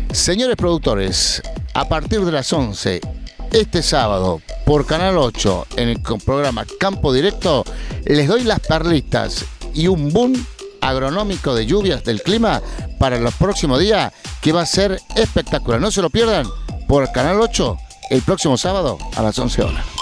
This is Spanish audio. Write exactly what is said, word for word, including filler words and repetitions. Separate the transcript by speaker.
Speaker 1: Señores productores, a partir de las once, este sábado, por Canal ocho, en el programa Campo Directo, les doy las perlitas y un boom agronómico de lluvias del clima para los próximos días, que va a ser espectacular. No se lo pierdan por Canal ocho el próximo sábado a las once horas.